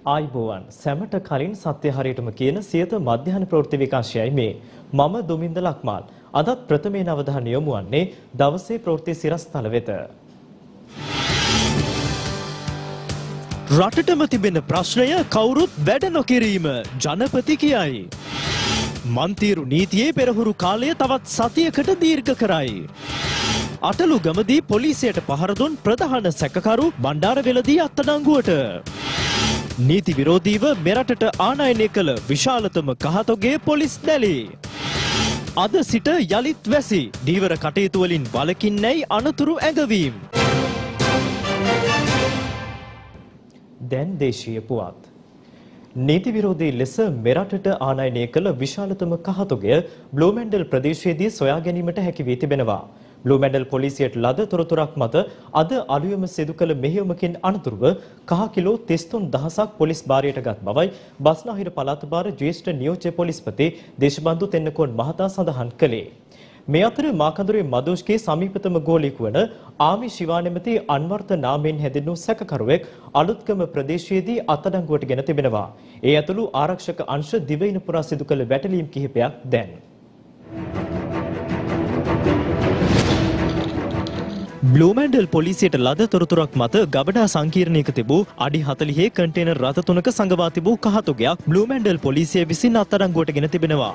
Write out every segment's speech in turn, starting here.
ආයිබෝවන් සැමට කලින් සත්‍ය හරියටම කියන සියත මධ්‍යහන ප්‍රවෘත්ති විකාශයයි මේ මම දුමින්ද ලක්මාල් අදත් ප්‍රථමයෙන් අවධානය යොමු වන්නේ දවසේ ප්‍රවෘත්ති සිරස්තල වෙත. රටටම තිබෙන ප්‍රශ්නය කවුරුත් වැඩ නොකිරීම ජනපති කියයි. මන්තිරු නීතියේ පෙරහුරු කාලය තවත් සතියකට දීර්ඝ කරයි. අටලු ගමදී පොලිසියට පහර දුන් ප්‍රධාන සැකකරු බණ්ඩාරවෙලදී අත්අඩංගුවට. නීති විරෝධීව මෙරටට ආනයනය කළ විශාලතම කහතොගේ පොලිස් දැලී. අද සිට යළිත් වැසි දීවර කටයුතු වලින් වළකින්නැයි අනතුරු ඇඟවීම්. දැන් දේශීය පුවත්. නීති විරෝධී ලෙස මෙරටට ආනයනය කළ විශාලතම කහතොගය බ්ලූමැන්ඩල් ප්‍රදේශයේදී සොයා ගැනීමට හැකි වී තිබෙනවා. බ්ලූමැන්ඩල් පොලිසියට ලද තොරතුරක් මත අද අලුයම සිදු කළ මෙහෙයුමකින් අනතුරුව කහ කිලෝ 33000ක් පොලිස් භාරයට ගත් බවයි බස්නාහිර පළාත භාර ජ්‍යෙෂ්ඨ නියෝජ්‍ය පොලිස්පති දේශබන්දු තෙන්නකෝන් මහතා සඳහන් කළේ. මේ අතර මාකඳුරේ මදෝෂ්ගේ සමීපතම ගෝලීක වන ආමි ශිවා නැමැති අන්වර්ථ නාමයෙන් හැඳින්වූ සැකකරුවෙක් අලුත්ගම ප්‍රදේශයේදී අත්අඩංගුවට ගෙන තිබෙනවා. ඒ ඇතුළු ආරක්ෂක අංශ දිවයින පුරා සිදු කළ වැටලීම් කිහිපයක් දැන්. බ්ලූමැන්ඩල් පොලිසියට ලද තොරතුරක් මත ගබඩා සංකීර්ණයක තිබූ අඩි 40 කන්ටේනර් රථ 3ක සංගවා තිබූ කහතොගයක් බ්ලූමැන්ඩල් පොලිසිය විසින් අත්අඩංගුවට ගෙන තිබෙනවා.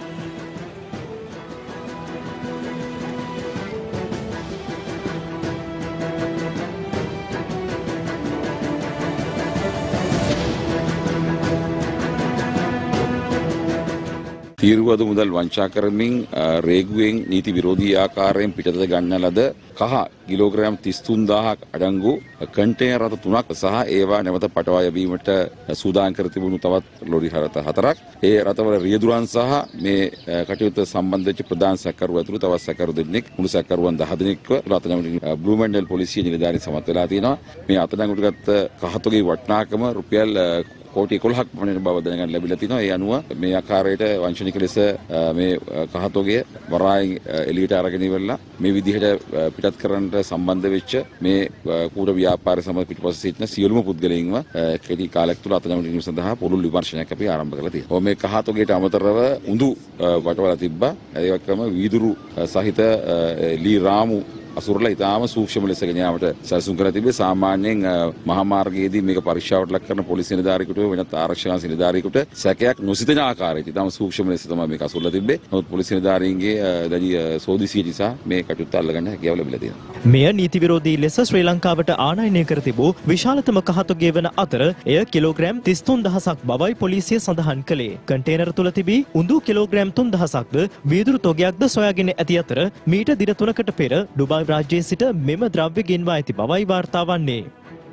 තීරුවද මුදල් වංචා කරමින් රේගුවෙන් නීති විරෝධී ආකාරයෙන් පිටතට ගන්න ලද කහ කිලෝග්‍රෑම් 33000ක් අඩංගු කන්ටේනර් රථ 3ක් සහ ඒවා නැවත පටවා යැවීමට සූදානම් කර තිබුණු තවත් ලොරි රථ 4ක් ඒ රථවල රියදුරන් සහ මේ කටයුත්ත සම්බන්ධ වෙච්ච ප්‍රධාන සැකකරු ඇතුළු තවත් සැකකරු දෙන්නෙක් මුළු සැකකරුවන් 10 දෙනෙක්ව අත්අඩංගුවට බ්ලූමැන්ඩල් පොලිසිය නිලධාරීන් සමත් වෙලා තියෙනවා. මේ අත්අඩංගුවට ගත්ත කහතොගේ වටිනාකම රුපියල් කෝටි 11ක් පමණ බව දැනගන්න ලැබිලා තිනවා. ඒ අනුව මේ ආකාරයට වංචනික ලෙස මේ කහතොගය වරායෙන් එළියට අරගෙන ඉවරලා මේ විදිහට පිටත් කරන්නට සම්බන්ධ වෙච්ච මේ කූට ව්‍යාපාරය සමග පිටපස්සේ සිටින සියලුම පුද්ගලයින්ව කෙටි කාලයක් තුළ අත්අඩංගුවට ගැනීම සඳහා පුළුල් විමර්ශනයක් අපි ආරම්භ කළා තියෙනවා. මේ කහතොගයට අමතරව උඳු වටවලා තිබ්බා. ඒ වගේම වීදුරු සහිත ලී රාමු අසුරලා ඉතාම සූක්ෂම ලෙස ගෙන යාමට සැලසුම් කරලා තිබේ. සාමාන්‍යයෙන් මහා මාර්ගයේදී මේක පරීක්ෂාවට ලක් කරන පොලිස් නිලධාරියෙකුට වෙනත් ආරක්ෂක නිලධාරියෙකුට සැකයක් නොසිතන ආකාරයට ඉතාම සූක්ෂම ලෙස තමයි මේක අසුරලා තිබේ. නමුත් පොලිස් නිලධාරීන්ගේ දැඩි සෝදිසිය නිසා මේ කටයුත්ත අල්ලගන්න හැකියාව ලැබිලා තියෙනවා. මෙය නීති විරෝධී ලෙස ශ්‍රී ලංකාවට ආනයනය කර තිබූ විශාලතම කහතොගේ වන අතර එය කිලෝග්‍රෑම් 33000ක් බවයි පොලිසිය සඳහන් කළේ. කන්ටේනර් තුල තිබී උඳු කිලෝග්‍රෑම් 3000ක්ද වීදුරු තොගයක්ද සොයාගෙන ඇති අතර මීට දින 3කට පෙර ඩුබායි රාජ්‍යයේ සිට මෙම ද්‍රව්‍ය ගෙන්වා ඇති බවයි වාර්තා වන්නේ.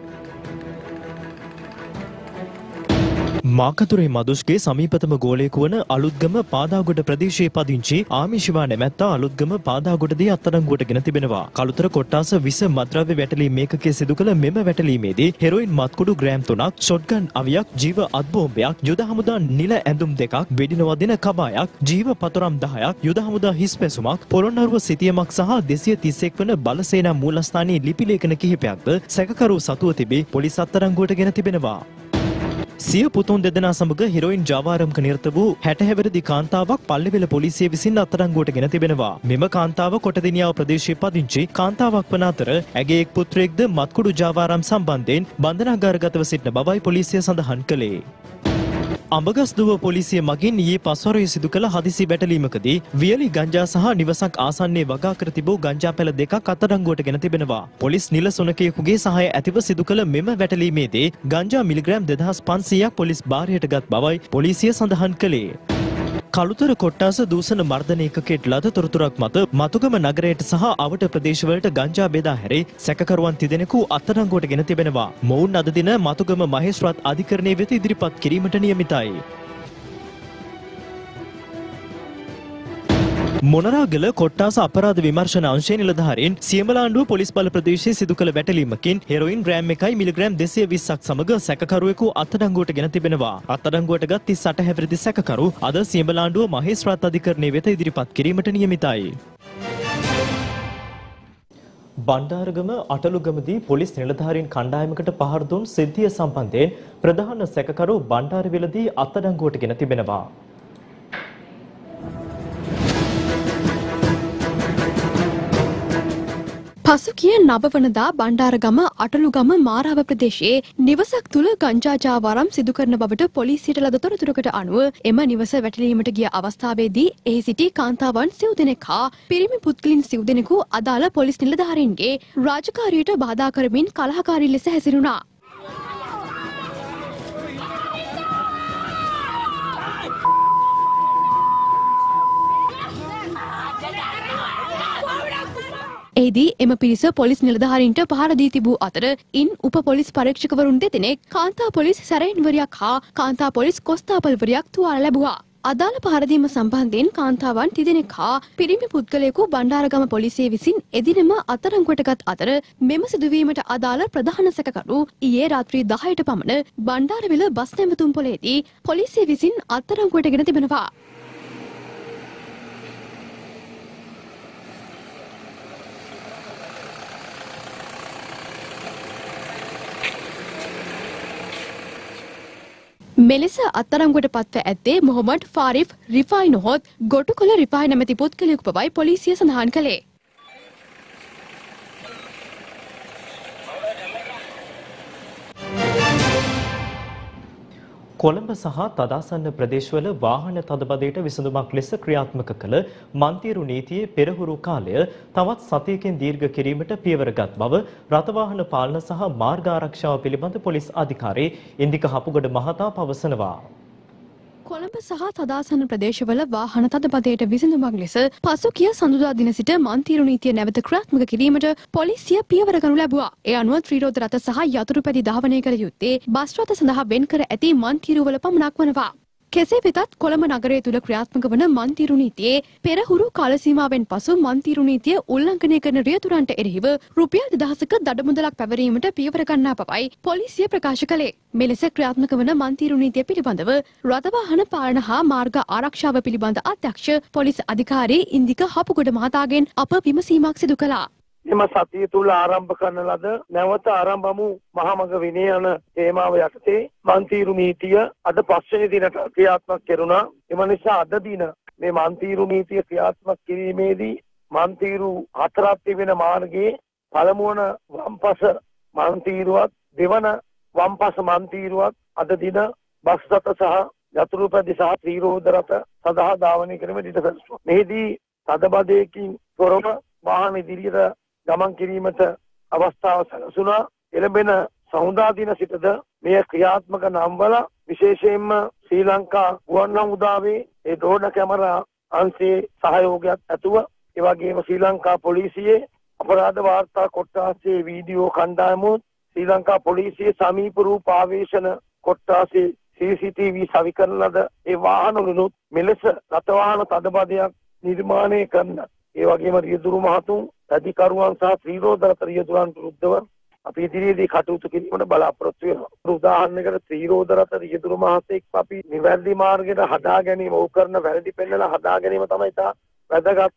මාකතුරේ මදුෂ්ගේ සමීපතම ගෝලයෙකු වන අලුත්ගම පාදාගොඩ ප්‍රදේශයේ පදිංචි ආමි ශිවා නැමැත්තා අලුත්ගම පාදාගොඩදී අත්අඩංගුවට ගෙන තිබෙනවා. කළුතර කොට්ටාස විස මත්ද්‍රව්‍ය වැටලීම් ඒකකයේ සිදු කළ මෙම වැටලීමේදී හෙරොයින් මත්කුඩු ග්‍රෑම් 3ක්, ෂොට්ගන් අවියක්, ජීව අත් බෝම්බයක්, යුද හමුදා නිල ඇඳුම් 2ක්, වෙඩිනවදින කබායක්, ජීව පතරම් 10ක්, යුද හමුදා හිස් පැසුමක්, පොළොන්නරුව සිතියමක් සහ 231 වන බලසේනා මූලස්ථානයේ ලිපි ලේඛන කිහිපයක්ද සැකකරු සතුව තිබී පොලිස් අත්අඩංගුවට ගෙන තිබෙනවා. සිය පුතුන් දෙදෙනා සමග හෙරොයින් ජාවාරම්ක නිරත වූ 60 හැවිරිදි කාන්තාවක් පල්ලෙවෙල පොලිසිය විසින් අත්අඩංගුවට ගෙන තිබෙනවා. මෙම කාන්තාව කොටදිනියාව ප්‍රදේශයේ පදිංචි කාන්තාවක් වන අතර ඇගේ එක් පුත්‍රයෙක්ද මත්කුඩු ජාවාරම් සම්බන්ධයෙන් බන්ධනාගාරගතව සිටින බවයි පොලිසිය සඳහන් කළේ. අඹගස්දුව පොලිසිය මගින් ඊයේ පස්වරුවේ සිදු කළ හදිසි වැටලීමකදී වියලි ගංජා සහ නිවසක් ආසන්නයේ වගා කර තිබූ ගංජා පැල 2ක් අත්අඩංගුවට ගෙන තිබෙනවා. පොලිස් නිල සුනකයෙකුගේ සහාය ඇතිව සිදු කළ මෙම වැටලීමේදී ගංජා මිලිග්‍රෑම් 2500ක් පොලිස් භාරයට ගත් බවයි පොලිසිය සඳහන් කළේ. කළුතර කොට්ටාස දූෂණ මර්ධන ඒකකයට ලද තොරතුරක් මත මතුගම නගරයට සහ අවට ප්‍රදේශවලට ගංජා බෙදා හැරේ සැකකරුවන් තිදෙනෙකු අත්අඩංගුවට ගෙන තිබෙනවා. මොවුන් අද දින මතුගම මහේස්ත්‍රාත් අධිකරණය වෙත ඉදිරිපත් කිරීමට නියමිතයි. මොනරාගල කොට්ටාස අපරාධ විමර්ශන අංශයේ නිලධාරීන් සියමලාණ්ඩුව පොලිස් බල ප්‍රදේශයේ සිදු කළ වැටලීමකින් හෙරොයින් ග්‍රෑම් 1 මිලිග්‍රෑම් 220ක් සමග සැකකරුවෙකු අත්අඩංගුවට ගෙන තිබෙනවා. අත්අඩංගුවට ගත් 38 හැවිරිදි සැකකරු අද සියමලාණ්ඩුව මහේස්ත්‍රාත් අධිකරණය වෙත ඉදිරිපත් කිරීමට නියමිතයි. බණ්ඩාරගම අටලුගමදී පොලිස් නිලධාරීන් කණ්ඩායමකට පහර දුන් සිද්ධිය සම්බන්ධයෙන් ප්‍රධාන සැකකරු බණ්ඩාරවිලදී අත්අඩංගුවට ගෙන තිබෙනවා. පසුගිය නවවනදා බණ්ඩාරගම අටලුගම මාරාව ප්‍රදේශයේ නිවසක් තුළ ගංජා ජාවාරම් සිදු කරන බවට පොලිසියට ලද තොරතුරකට අනුව එම නිවස වැටලීමට ගිය අවස්ථාවේදී එහි සිටි කාන්තාවන් සිව් දෙනෙක් හා පිරිමි පුද්ගලින් සිව් දෙනෙකු අදාළ පොලිස් නිලධාරීන්ගේ රාජකාරියට බාධා කරමින් කලහකාරී ලෙස හැසිරුණා. එහිදී එම පිරිස පොලිස් නිලධාරීන්ට පහර දී තිබූ අතර ඉන් උප පොලිස් පරීක්ෂකවරුන් දෙදෙනෙක් කාන්තා පොලිස් සැරයින්වරයක් හා කාන්තා පොලිස් කොස්තාපල්වරයක් තුවාල ලැබුවා. අදාළ පහර දීම සම්බන්ධයෙන් කාන්තාවන් තිදෙනෙක් හා පිරිමි පුද්ගලයෙකු බණ්ඩාරගම පොලිසිය විසින් එදිනම අත්අඩංගුවට ගත් අතර මෙම සිදුවීමට අදාළ ප්‍රධාන සැකකරු ඊයේ රාත්‍රී 10ට පමණ බණ්ඩාරවිල බස් නැවතුම් පොලේදී පොලිසිය විසින් අත්අඩංගුවට ගෙන තිබෙනවා. මෙලෙස අත්අඩංගුවට පත්ව ඇත්තේ මොහොමඩ් ෆාරිෆ් රිෆායි නොහොත් ගොටුකොළ රිෆායි නැමැති පුද්ගලයෙකු බවයි පොලිසිය සඳහන් කළේ. කොළඹ සහ තදාසන්න ප්‍රදේශවල වාහන තදබදයට විසඳුමක් ලෙස ක්‍රියාත්මක කළ මන්තිරු නීතියේ පෙරහුරු කාලය තවත් සතියකින් දීර්ඝ කිරීමට පියවරගත් බව රථවාහන පාලන සහ මාර්ග ආරක්ෂාව පිළිබඳ පොලිස් අධිකාරී ඉන්දික හපුගොඩ මහතා පවසනවා. කොළඹ සහ තදාසන්න ප්‍රදේශවල වාහන තදබදයට විසඳුමක් ලෙස පසුගිය සඳුදා දින සිට මන්තිරු නීතිය නැවත ක්‍රියාත්මක කිරීමට පොලිසිය පියවර ගනු ලැබුවා. ඒ අනුව ත්‍රිරෝද රථ සහ යතුරු පැදි ධාවනය කළ යුත්තේ බස් රථ සඳහා වෙන් කර ඇති මන්තිරුවල පමණක් වනවා. කෙසේ වෙතත් කොළඹ නගරය තුළ ක්‍රියාත්මක වන මන්තිරු නීතියේ පෙරහුරු කාල සීමාවෙන් පසු මන්තිරු නීතිය උල්ලංඝනය කරන රියතුරන්ට එරෙහිව රුපියල් 2000ක දඩමුදලක් පැවරීමට පියවර ගන්නා බවයි පොලිසිය ප්‍රකාශ කළේ. මෙලෙස ක්‍රියාත්මක වන මන්තිරු නීතිය පිළිබඳව රථවාහන පාලන හා මාර්ග ආරක්ෂාව පිළිබඳ අධ්‍යක්ෂ පොලිස් අධිකාරී ඉන්දික හපුගොඩ මහතාගෙන් අප විමසීමක් සිදු කළා. එම සතිය තුල ආරම්භ කරන ලද නැවත ආරම්භමු මහමග විනය යන තේමාව යටතේ මන්තිරු නීතිය අද පස්වෙනි දිනට ක්‍රියාත්මක කෙරුණා. එම නිසා අද දින මේ මන්තිරු නීතිය ක්‍රියාත්මක කිරීමේදී මන්තිරු හතරක් තිබෙන මාර්ගයේ පළමුවන වම්පස මන්තිරුවත් දෙවන වම්පස මන්තිරුවත් අද දින බස් රථ සහ යතුරු පැදි සහ ත්‍රිරෝද රථ සඳහා ධාවනය කිරීමට ඉඩ සැලසුවා. මෙහිදී තදබදයකින් තොරව වාහන ඉදිරියට ගමන් කිරීමට අවස්ථාව සැලසුණා. එළඹෙන සහුදා දින සිටද මෙය ක්‍රියාත්මක නම්වල විශේෂයෙන්ම ශ්‍රී ලංකා ගුවන් හමුදාවේ ඒ ඩ්‍රෝන කැමරා අංශයේ සහයෝගයක් ඇතුව ඒ වගේම ශ්‍රී ලංකා පොලිසියේ අපරාධ වාර්තා කොට්ටාසේ වීඩියෝ කණ්ඩායමුත් ශ්‍රී ලංකා පොලිසියේ සමීප රූප ආවේශන කොට්ටාසේ CCTV සවිකරන ලද ඒ වාහනවලුත් මෙලෙස රථවාහන තදබදයක් නිර්මාණය කරන ඒ වගේම රියදුරු මහතුන් අධිකරුවන් සහ ත්‍රිරෝද රථ රියදුරන් විරුද්ධව අපි ඉදිරියේදී කටයුතු කිරීමට බලාපොරොත්තු වෙනවා. උදාහරණයකට ත්‍රිරෝද රථ රියදුරු මහතෙක් අපි නිවැරදි මාර්ගයට හදා ගැනීම, ඕක කරන වැරදි පෙන්නලා හදා ගැනීම තමයි තා වැදගත්.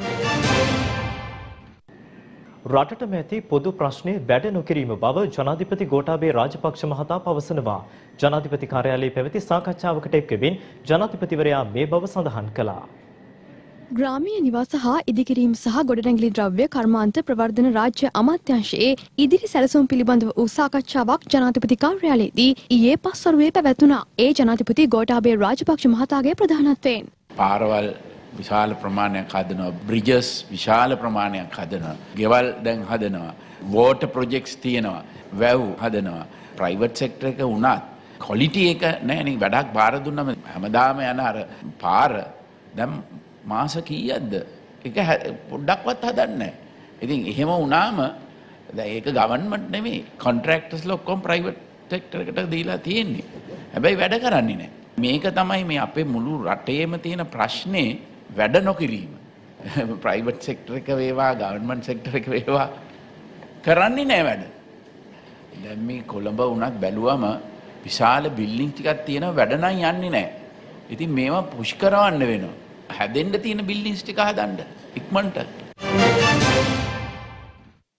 රටටම ඇති පොදු ප්‍රශ්නේ වැඩ නොකිරීම බව ජනාධිපති ගෝඨාභය රාජපක්ෂ මහතා පවසනවා. ජනාධිපති කාර්යාලයේ පැවති සාකච්ඡාවකට එක්වමින් ජනාධිපතිවරයා මේ බව සඳහන් කළා. ග්‍රාමීය නිවාස හා ඉදිකිරීම සහ ගොඩනැගිලි ද්‍රව්‍ය කර්මාන්ත ප්‍රවර්ධන රාජ්‍ය අමාත්‍යාංශයේ ඉදිරි සැලසුම් පිළිබඳව වූ සාකච්ඡාවක් ජනාධිපති කාර්යාලයේදී ඊයේ පස්වරුවේ පැවැතුණා. ඒ ජනාධිපති ගෝඨාභය රාජපක්ෂ මහතාගේ ප්‍රධානත්වයෙන් පාරවල් විශාල ප්‍රමාණයක් හදනවා, බ්‍රිජස් විශාල ප්‍රමාණයක් හදනවා, ගෙවල් දැන් හදනවා, වෝටර් ප්‍රොජෙක්ට්ස් තියෙනවා, වැව් හදනවා. ප්‍රයිවට් සෙක්ටර් එක වුණත් ක්වොලිටි එක නැහැ නේ. වැඩක් බාර දුන්නම හැමදාම යන අර පාර දැන් මාස කීයක්ද? ඒක පොඩ්ඩක්වත් හදන්නේ නැහැ. ඉතින් එහෙම වුණාම දැන් ඒක ගවර්න්මන්ට් නෙමෙයි, කොන්ට්‍රැක්ටර්ස්ලා ඔක්කොම ප්‍රයිවට් සෙක්ටර් එකට දීලා තියෙන්නේ. හැබැයි වැඩ කරන්නේ නැහැ. මේක තමයි මේ අපේ මුළු රටේම තියෙන ප්‍රශ්නේ, වැඩ නොකිරීම. ප්‍රයිවට් සෙක්ටර් එක වේවා, ගවර්න්මන්ට් සෙක්ටර් එක වේවා කරන්නේ නැහැ වැඩ. දැන් මේ කොළඹ වුණත් බැලුවම විශාල බිල්ඩින් ටිකක් තියෙනවා, වැඩ නම් යන්නේ නැහැ. ඉතින් මේවා පුෂ් කරවන්න වෙනවා. හැදෙන්න තියෙන බිල්ඩින්ස් ටික හදන්න ඉක්මනට.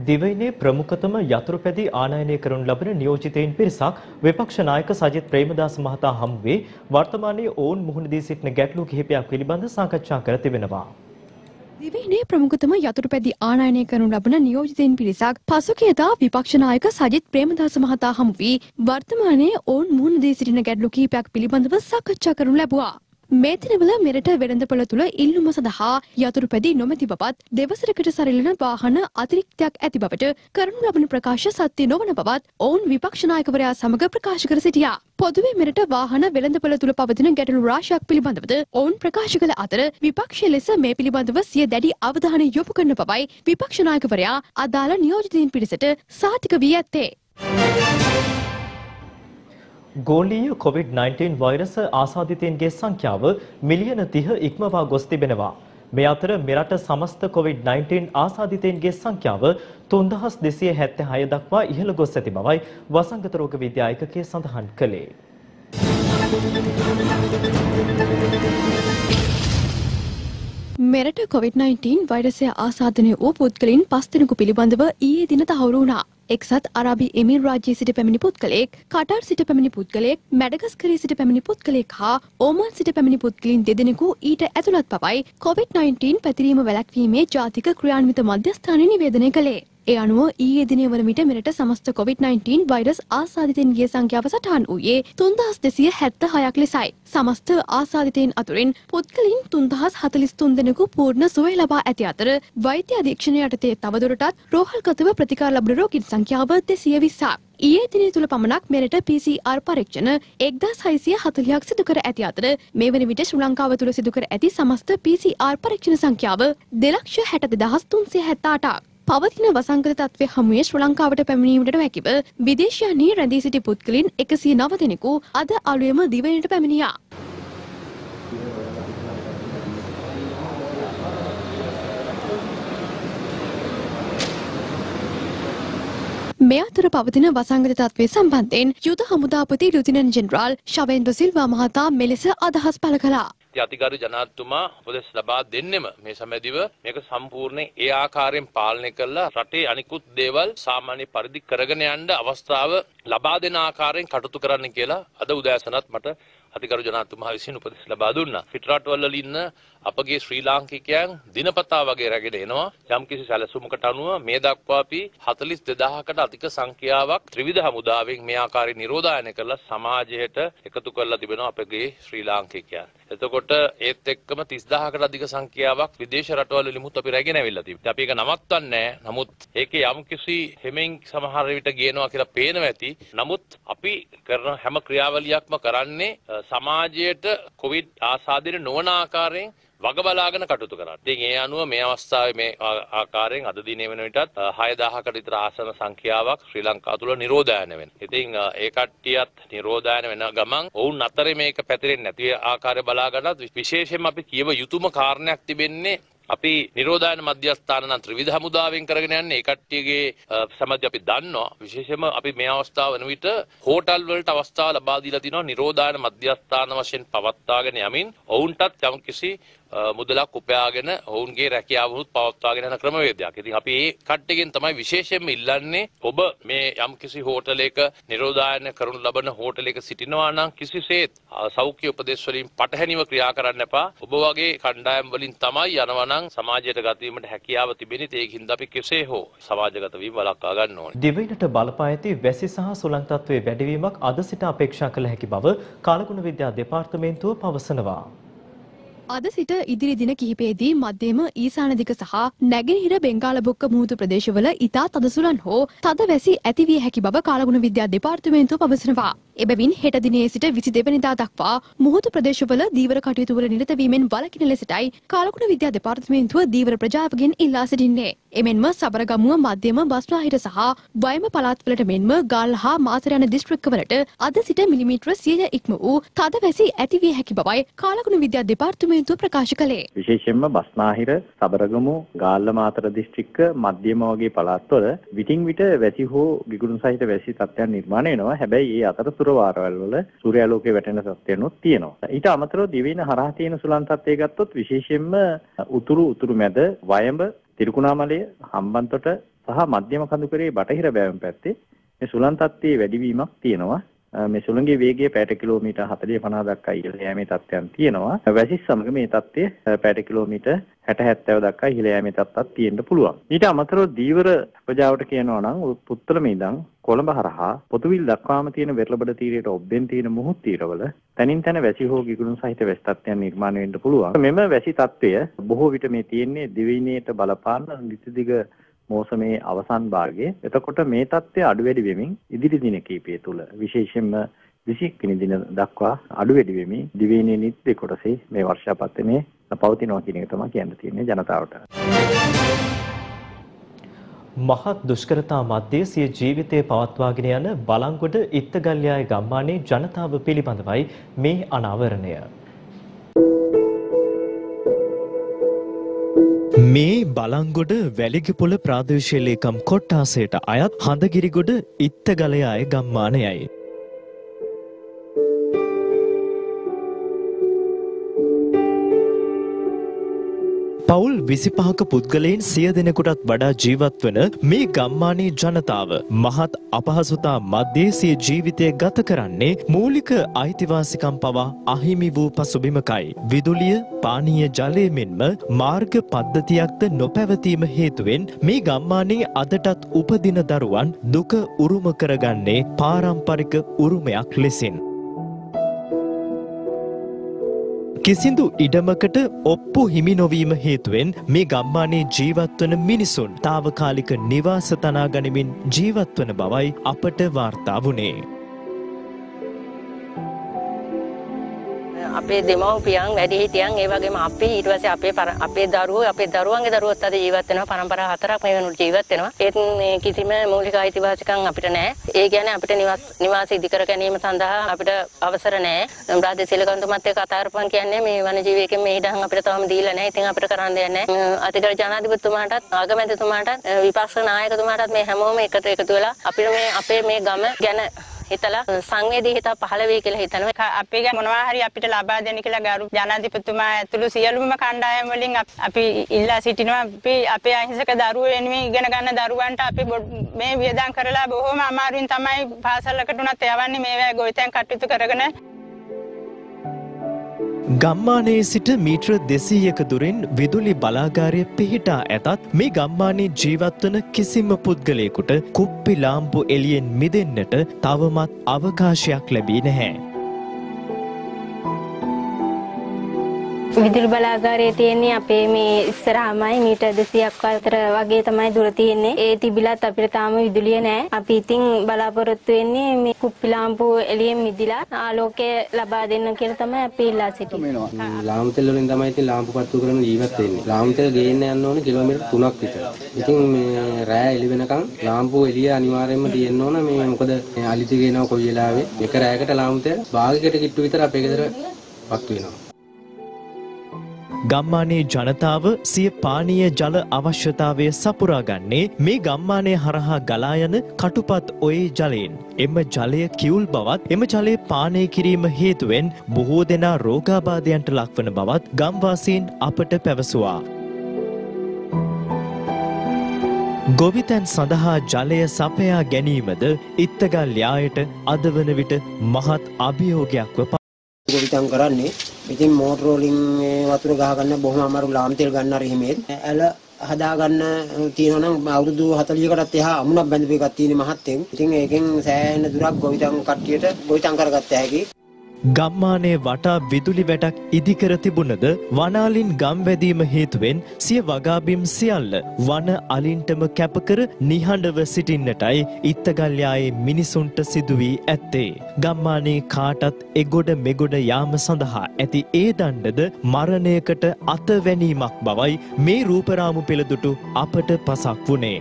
දිවයිනේ ප්‍රමුඛතම යතුරුපැදි ආනයනය කරනු ලබන නියෝජිතයින් පිරිසක් විපක්ෂ නායක සජිත් ප්‍රේමදාස මහතා හමුවේ වර්තමානයේ ඔවුන් මුහුණ දී සිටින ගැටලු කිහිපයක් පිළිබඳ සාකච්ඡා කර තිබෙනවා. දිවයිනේ ප්‍රමුඛතම යතුරුපැදි ආනයනය කරනු ලබන නියෝජිතයින් පිරිසක් පසුගියදා විපක්ෂ නායක සජිත් ප්‍රේමදාස මහතා හමු වී වර්තමානයේ ඔවුන් මුහුණ දී සිටින ගැටලු කිහිපයක් පිළිබඳව සාකච්ඡා කරනු ලැබුවා. මේ දිනවල මෙරට වෙළඳපොළ තුළ ඉල්ලුම සඳහා යතුරුපැදි නොමැති බවත් දෙවසරකට සරිලන වාහන අතිරික්තයක් ඇති බවට කරනු ලබන ප්‍රකාශ සත්‍ය නොවන බවත් ඔවුන් විපක්ෂ නායකවරයා සමග ප්‍රකාශ කර සිටියා. පොදුවේ මෙරට වාහන වෙළඳපොළ තුළ පවතින ගැටලු රාශියක් පිළිබඳවද ඔවුන් ප්‍රකාශ කළ අතර විපක්ෂ ලෙස මේ පිළිබඳව සිය දැඩි අවධානය යොමු කරන බවයි විපක්ෂ නායකවරයා අදාළ නියෝජිතයින් පිරිසට සහතික වී ඇත්තේ. ගෝලීය COVID-19 වෛරස ආසාදිතයින්ගේ සංඛ්‍යාව මිලියන 30 ඉක්මවා ගොස් තිබෙනවා. මේ අතර මෙරට සමස්ත COVID-19 ආසාදිතයින්ගේ සංඛ්‍යාව 3276 දක්වා ඉහළ ගොස් ඇති බවයි වසංගත රෝග විද්‍යා ඒකකය සඳහන් කළේ. මෙරට COVID-19 වෛරසය ආසාදනය වූ පුද්ගලයන් 5 දෙනෙකු පිළිබඳව ඊයේ දින තහවුරු වුණා. එක්සත් අරාබි එමිර් රාජ්‍යයේ සිට පැමිණි පුද්ගලයෙක්, කටාර් සිට පැමිණි පුද්ගලයෙක්, මැඩගස්කරයේ සිට පැමිණි පුද්ගලයෙක් හා ඕමාන් සිට පැමිණි පුද්ගලයන් දෙදෙනෙකු ඊට ඇතුළත් බවයි COVID-19 පැතිරීම වැළැක්වීමේ ජාතික ක්‍රියාන්විත මධ්‍යස්ථානය නිවේදනය කළේ. ඒ අනුව ඊයේ දිනේ වන විට මෙරට සමස්ත COVID-19 වෛරස් ආසාදිතයින්ගේ සංඛ්‍යාව සටහන් වූයේ 3276ක් ලෙසයි. සමස්ත ආසාදිතයින් අතුරින් පුද්ගලයන් 3043 දෙනෙකු පූර්ණ සුවය ලබා ඇති අතර වෛද්‍ය අධීක්ෂණය යටතේ තවදුරටත් රෝහල්ගතව ප්‍රතිකාර ලබන රෝගීන් සංඛ්‍යාව 220ක්. ඊයේ දිනේ තුල පමණක් මෙරට PCR පරීක්ෂණ 1640ක් සිදු කර ඇති අතර මේ වන විට ශ්‍රී ලංකාව තුල සිදු කර ඇති සමස්ත PCR පරීක්ෂණ සංඛ්‍යාව 2,60,378ක්. පවතින වසංගත තත්ත්වය හමුවේ ශ්‍රී ලංකාවට පැමිණීමට හැකිව විදේශයන්හි රැඳී සිටි පුද්ගලයන් 109 දෙනෙකු අද අලුයම දිවයිනට පැමිණියා. මේ අතර පවතින වසංගත තත්ත්වය සම්බන්ධයෙන් යුද හමුදාපති ලුතිනන්ට් ජෙනරාල් ශවේන්ද්‍ර සිල්වා මහතා මෙලෙස අදහස් පළ කළා. අධිකාරී ජනාධිපතිතුමා උපදෙස් ලබා දෙන්නෙම මේ සමයේදීව මේක සම්පූර්ණයෙන් ඒ ආකාරයෙන් පාලනය කරලා රටේ අනිකුත් දේවල් සාමාන්‍ය පරිදි කරගෙන යන්න අවස්ථාව ලබා දෙන ආකාරයෙන් කටයුතු කරන්න කියලා අද උදෑසනත් මට අධිකාරී ජනාධිපතිතුමා විසින් උපදෙස් ලබා දුන්නා. පිටරටවල ඉන්න අපගේ ශ්‍රී ලාංකිකයන් දිනපතා වගේ රැගෙන එනවා. යම්කිසි සැලසුමකට අනුව මේ දක්වා අපි 42000කට අධික සංඛ්‍යාවක් ත්‍රිවිධ හමුදාවෙන් මේ ආකාරයෙන් නිරෝධායනය කරලා සමාජයට එකතු කරලා තිබෙනවා අපගේ ශ්‍රී ලාංකිකයන්. එතකොට ඒත් එක්කම 30000කට අධික සංඛ්‍යාවක් විදේශ රටවල වලිමුත් අපි රැගෙන ඇවිල්ලා තිබෙනවා. අපි ඒක නවත්තන්නේ නැහැ. නමුත් ඒකේ යම්කිසි හැමෙන් සමහර විට ගේනවා කියලා පේනවා ඇති. නමුත් අපි කරන හැම ක්‍රියාවලියක්ම කරන්නේ සමාජයට කොවිඩ් ආසාදනය නොවන ආකාරයෙන් වග බලාගෙන කටයුතු කරා. ඉතින් ඒ අනුව මේ අවස්ථාවේ මේ ආකාරයෙන් අද දිනේ වෙන විටත් 6000කට විතර ආසන සංඛ්‍යාවක් ශ්‍රී ලංකාව තුළ නිරෝධායන වෙනවා. ඉතින් ඒ කට්ටියත් නිරෝධායන වෙන ගමන් ඔවුන් අතරේ මේක පැතිරෙන්නේ නැති ආකාරය බලා ගන්නත් විශේෂයෙන්ම අපි කියව යුතුම කාරණයක් තිබෙන්නේ අපි නිරෝධායන මධ්‍යස්ථාන නම් ත්‍රිවිධ හමුදාවෙන් කරගෙන යන්නේ ඒ කට්ටියගේ සමග අපි දන්නවා. විශේෂයෙන්ම අපි මේ අවස්ථාව වෙන විට හෝටල් වලට අවස්ථාව ලබා දීලා තිනවා නිරෝධායන මධ්‍යස්ථාන වශයෙන් පවත්වාගෙන යමින් ඔවුන්ටත් යම්කිසි මුදලක් උපයාගෙන ඔවුන්ගේ රැකියාවනුත් පවත්වාගෙන යන ක්‍රමවේදයක්. ඉතින් අපි මේ කට්ටියගෙන් තමයි විශේෂයෙන්ම ඉල්ලන්නේ ඔබ මේ යම්කිසි හෝටලයක නිරෝධායන කරනු ලබන හෝටලයක සිටිනවා නම් කිසිසේත් සෞඛ්‍ය උපදෙස් වලින් පටහැනිව ක්‍රියා කරන්න එපා. ඔබ වගේ කණ්ඩායම් වලින් තමයි යනවා නම් සමාජයට ගත වීමට හැකියාව තිබෙන්නේ. ඒකින්ද අපි කෙසේ හෝ සමාජගත වීම වළක්වා ගන්න ඕනේ. දිවයිනට බලපා ඇති වැසි සහ සුළං තත්ත්වයේ වැඩිවීමක් අද සිට අපේක්ෂා කළ හැකි බව කාලගුණ විද්‍යා දෙපාර්තමේන්තුව පවසනවා. අද සිට ඉදිරි දින කිහිපයේදී මධ්‍යම ඊසාන දිග සහ නැගෙනහිර බෙන්ගාලබොක්ක මුහුදු ප්‍රදේශවල ඉතා තද සුළං හෝ තද වැසි ඇතිවිය හැකි බව කාලගුණ විද්‍යා දෙපාර්තමේන්තුව පවසනවා. එබැවින් හෙට දිනේ සිට 22 වෙනිදා දක්වා මුහුදු ප්‍රදේශවල දීවර කටයුතු වල නිරත වීමෙන් වළකින ලෙසටයි කාලගුණ විද්‍යා දෙපාර්තමේන්තුව දීවර ප්‍රජාවගෙන් ඉල්ලා සිටින්නේ. එමෙන්ම සබරගමුව මධ්‍යම බස්නාහිර සහ වයම පළාත්වලට මෙන්ම ගාල්ල හා මාතර යන දිස්ත්‍රික්කවලට අද සිට මිලිමීටර 100 ඉක්ම වූ තද වැසි ඇතිවිය හැකි බවයි කාලගුණ විද්‍යා දෙපාර්තමේන්තුව ප්‍රකාශ කළේ. විශේෂයෙන්ම බස්නාහිර, සබරගමු, ගාල්ල මාතර දිස්ත්‍රික්ක මධ්‍යම වගේ පළාත්වල විටින් විට වැසි හෝ ගිගුරුම් සහිත වැසි තත්ත්වයන් නිර්මාණය වෙනවා. හැබැයි ඒ අතරතුර වාරවල වල සූර්යාලෝකයේ වැටෙන තත්ත්වයන්ොත් තියෙනවා. ඊට අමතරව දිවයින හරහා තියෙන සුළං තත්ත්වය ගත්තොත් විශේෂයෙන්ම උතුරු මැද වයඹ, තිරිකුණාමලය, හම්බන්තොට, සහ මධ්‍යම කඳුකරේ බටහිර බෑවුම් පැත්තේ මේ සුළං තත්ත්වයේ වැඩිවීමක් තියෙනවා. මේ සුළඟේ වේගය පැයට කිලෝමීටර් 40-50 දක්වා ඉහළ යෑමේ තත්ත්වයන් තියෙනවා. වැසි සමග මේ තත්ත්වය පැයට කිලෝමීටර් 60-70 දක්වා ඉහළ යෑමේ තත්ත්වයක් තියෙන්න පුළුවන්. ඊට අමතරව දීවර ප්‍රජාවට කියනවා නම් පුත්තලම ඉඳන් කොළඹ හරහා පොතුවිල් දක්වාම තියෙන වෙරළබඩ තීරයට ඔබ්බෙන් තියෙන මුහුත් තීරවල තනින් තන වැසි හෝ ගිගුරුන් සහිත වැසි තත්ත්වයන් නිර්මාණය වෙන්න පුළුවන්. මෙම වැසි තත්ත්වය බොහෝ විට මේ තියෙන්නේ දිවයිනේට බලපාන නිතිදිග මෝසමේ අවසන් භාගයේ. එතකොට මේ තත්ත්වය අඩු වැඩි වෙමින් ඉදිරි දින කිහිපය තුළ විශේෂයෙන්ම 21 වෙනි දින දක්වා අඩු වැඩි වෙමින් දිවයිනේ නිත්‍ය කොටසේ මේ වර්ෂාපතනයේ පවතිනවා කියන එක තමයි කියන්න තියෙන්නේ ජනතාවට. මහත් දුෂ්කරතා මැද්දේ සිය ජීවිතය පවත්වාගෙන යන බලංගොඩ ඉත්තගල්යාය ගම්මානයේ ජනතාව පිළිබඳවයි මේ අනාවරණය. මේ බලංගොඩ වැලිගපොළ ප්‍රාදේශීය ලේකම් කොට්ටාසයට අයත් හඳගිරිගොඩ ඉත්තගලයාය ගම්මානයයි. පවුල් 25ක පුද්ගලයන් 100 දෙනෙකුටත් වඩා ජීවත් වන මේ ගම්මානයේ ජනතාව මහත් අපහසුතා මැද්දේ සිය ජීවිතය ගත කරන්නේ මූලික අයිතිවාසිකම් පවා අහිමි වූ පසුබිමකයි. විදුලිය, පානීය ජලය මෙන්ම මාර්ග පද්ධතියක්ද නොපැවතීම හේතුවෙන් මේ ගම්මානයේ අදටත් උපදින දරුවන් දුක උරුම කරගන්නේ පාරම්පරික උරුමයක් ලෙසින්. කිසිදු ඉඩමකට ඔප්පු හිමි නොවීම හේතුවෙන් මේ ගම්මානයේ ජීවත්වන මිනිසුන් తాවකාලික නිවාස තනා ගනිමින් ජීවත්වන බවයි අපට වාර්තා වුණේ. අපේ දෙමව්පියන් වැඩිහිටියන් ඒ වගේම අපි ඊට පස්සේ අපේ දරුවෝ අපේ දරුවන්ගේ දරුවෝත් අද ජීවත් වෙනවා පරම්පරා 4ක් මේ වෙනුවට ජීවත් වෙනවා ඒත් කිසිම මූලික අයිතිවාසිකම් අපිට නැහැ ඒ කියන්නේ අපිට නිවාස ඉදිකර ගැනීම සඳහා අපිට අවසර නැහැ ප්‍රාදේශීය ලේකම්තුමත් එක්ක කතා කරපන් කියන්නේ මේ වනජීවිකෙන් මේ ඉඩම් අපිට තවම දීලා නැහැ ඉතින් අපිට කරන්න දෙයක් නැහැ අතිගල ජනාධිපතිතුමාටත් ආගමැතිතුමාටත් විපක්ෂ නායකතුමාටත් මේ හැමෝම එකතු වෙලා අපිට මේ අපේ මේ ගම ගැන හිතලා සංවේදී හිත පහළ වෙයි කියලා හිතනවා. අපි මොනවා හරි අපිට ලබා දෙන්න කියලා ගරු ජනාධිපතිතුමා ඇතුළු සියලුම කණ්ඩායම් වලින් අපි ඉල්ලා සිටිනවා. අපි අපේ අහිංසක දරුවෝ වෙනුවෙන් ඉගෙන ගන්න දරුවන්ට අපි මේ වියදම් කරලා බොහොම අමාරුවෙන් තමයි පාසලකට උනත් යවන්නේ මේ වගේ ගොවිතැන් කටයුතු කරගෙන. ගම්මානයේ සිට මීටර 200ක දුරින් විදුලි බලාගාරය පිහිටා ඇතත් මේ ගම්මානයේ ජීවත්වන කිසිම පුද්ගලයෙකුට කුප්පි ලාම්පු එළියෙන් මිදෙන්නට තවමත් අවකාශයක් ලැබී නැහැ. විදුලි බලාගාරයේ තියෙන්නේ අපේ මේ ඉස්සරහමයි මීටර් 200ක් අතර වගේ තමයි දුර තියෙන්නේ. ඒ තිබිලත් අපිට තාම විදුලිය නැහැ. අපි ඉතින් බලාපොරොත්තු වෙන්නේ මේ කුප්පි ලාම්පු එළියෙන් මිදිලා ආලෝකය ලබා දෙන්න කියලා තමයි අපි ඉල්ලා සිටින්නේ. ලාම්පු තෙල් වලින් තමයි ඉතින් ලාම්පු පත්තු කරන ජීවත් වෙන්නේ. ලාම්පු තෙල් ගේන්න යන්න ඕනේ කිලෝමීටර් 3ක් විතර. ඉතින් මේ රෑ එළි වෙනකන් ලාම්පු එළිය අනිවාර්යයෙන්ම තියෙන්න ඕන. මේ මොකද අලිති ගේනවා කොයි වෙලාවෙ. එක රෑයකට ලාම්පු තෙල් භාගයකට කිට්ටු විතර අපේ ගෙදර පත්තු වෙනවා. ගම්මානයේ ජනතාව සිය පානීය ජල අවශ්‍යතාවය සපුරා ගන්නේ මේ ගම්මානය හරහා ගලා යන කටුපත් ඔයේ ජලයෙන්. එම ජලය කිවුල් බවත් එම ජලය පානය කිරීම හේතුවෙන් බොහෝ දෙනා රෝගාබාධයන්ට ලක්වන බවත් ගම්වාසීන් අපට පැවසුවා. ගොවිතැන් සඳහා ජලය සපයා ගැනීමද ඉත්තගල් යායට අද වන විට මහත් අභියෝගයක්ව ගොවිතැන් කරන්නේ ඉතින් මෝටර වලින් වතුර ගහ ගන්න බොහොම අමාරු ලාම් තෙල් ගන්න අර හිමේ ඇල හදා ගන්න තියෙනවා නම් අවුරුදු 40කටත් එහා අමුණක් බැඳපු එකක් තියෙන මහත්තයෙන්. ඉතින් ඒකෙන් සෑහෙන දුරක් ගොවිතැන් කට්ටියට ගොවිතැන් කරගත්ත හැකි. ගම්මානයේ වටා විදුලි වැටක් ඉදිකර තිබුණද වනාලින් ගම් වැදීම හේතුවෙන් සිය වගාබිම් සියල්ල වන අලින්ටම කැපකර නිහඬව සිටින්නටයි ඉත්තගල්යායේ මිනිසුන්ට සිදු වී ඇත්තේ. ගම්මානයේ කාටත් එගොඩ මෙගොඩ යාම සඳහා ඇති ඒ දණ්ඩද මරණයකට අතවැනීමක් බවයි මේ රූපරාමු පෙළදුටු අපට පසක් වුණේ.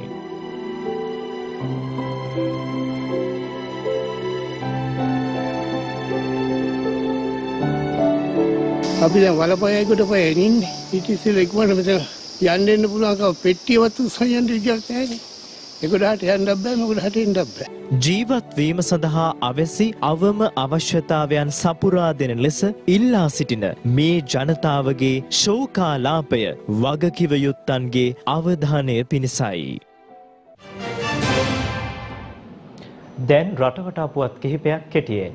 අපි දැන් වලපයකට පයගෙන ඉන්නේ. ඊට ඉස්සෙල්ලා ඉක්මනට මෙතන යන්න එන්න පුළුවන් පෙට්ටියවත් උස්සයන් විදියක් නැහැ. ඒකට යන්න බෑ මොකද එන්න බෑ. ජීවත් වීම සඳහා අවැසි අවම අවශ්‍යතාවයන් සපුරා දෙන ලෙස ඉල්ලා සිටින මේ ජනතාවගේ ශෝකාලාපය වගකිව යුත්තන්ගේ අවධානය පිණිසයි. දැන් රටවටා පුවත් කිහිපයක් කෙටියෙන්.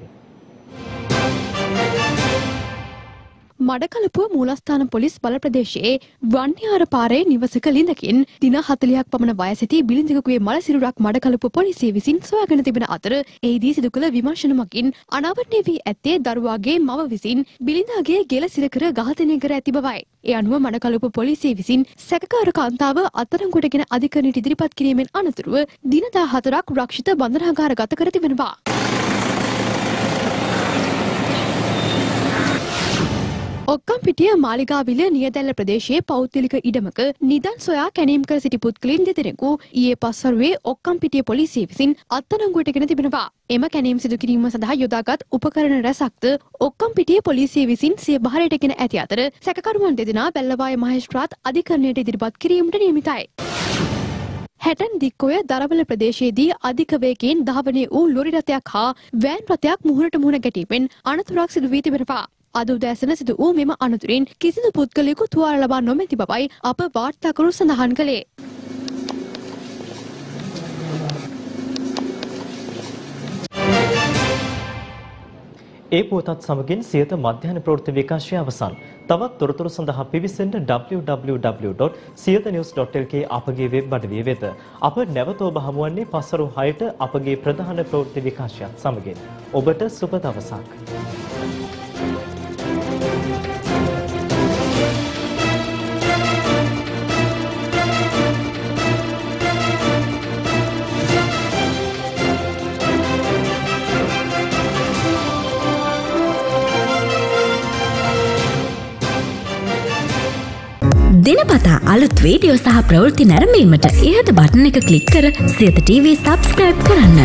මඩකලපුව මූලස්ථාන පොලිස් බල ප්‍රදේශයේ වන්නියාර පාරේ නිවසක ලිඳකින් දින 40ක් පමණ වයසැති බිලිඳෙකුගේ මල සිරුරක් මඩකලපුව පොලිසිය විසින් සොයාගෙන තිබෙන අතර එහිදී සිදු කළ විමර්ශන මගින් අනාවරණය වී ඇත්තේ දරුවාගේ මව විසින් බිලිඳාගේ ගෙල සිරකර ඝාතනය කර ඇති බවයි. ඒ අනුව මඩකලපුව පොලිසිය විසින් සැකකාර කාන්තාව අත්අඩංගුවටගෙන අධිකරණයට ඉදිරිපත් කිරීමෙන් අනතුරුව දින 14ක් රක්ෂිත බන්ධනාගාරගත කර තිබෙනවා. ඔක්කම්පිටිය මාලිගාවිල නියදැල්ල ප්‍රදේශයේ පෞද්ගලික ඉඩමක නිදන් සොයා කැනීම් කර සිටි පුද්ගලයන් දෙදෙනෙකු ඊයේ පස්වරුවේ ඔක්කම්පිටිය පොලිසිය විසින් අත්අඩංගුවටගෙන තිබෙනවා. එම කැනීම් සිදු කිරීම සඳහා යොදාගත් උපකරණ රැසක්ද ඔක්කම්පිටිය පොලිසිය විසින් සිය බහරයටගෙන ඇති අතර සැකකරුවන් දෙදෙනා බැල්ලවාය මහේස්ත්‍රාත් අධිකරණයට ඉදිරිපත් කිරීමට නියමිතයි. හැටන් දික්කොය දරවල ප්‍රදේශයේදී අධික වේගයෙන් ධාවනය වූ ලොරි රථයක් හා වෑන් රථයක් මුහුණට මුහුණ ගැටීමෙන් අනතුරක් සිදු වී තිබෙනවා. අද උදෑසන සිදු වූ මෙම අනතුරින් කිසිදු පුද්ගලයෙකු තුවාල ලබා නොමැති බවයි අප වාර්තාකරු සඳහන් කළේ. ඒ පුවතත් සමගින් සියත මධ්‍යහන ප්‍රවෘත්ති විකාශය අවසන්. තවත් තොරතුරු සඳහා පිවිසෙන්න www.siyathenews.lk අපගේ වෙබ් අඩවිය වෙත. අප නැවත ඔබ හමුවන්නේ පස්වරු 6ට අපගේ ප්‍රධාන ප්‍රවෘත්ති විකාශයත් සමගින්. ඔබට සුබ දවසක්. දිනපතා අලුත් වීඩියෝ සහ ප්‍රවෘත්ති නැරඹීමට ඉහත බටන් එක ක්ලික් කර සියත TV සබ්ස්ක්‍රයිබ් කරන්න.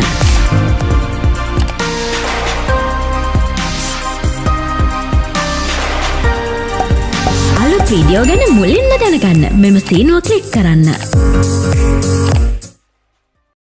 අලුත් වීඩියෝ ගැන මුලින්ම දැනගන්න මෙම සීනුව ක්ලික් කරන්න.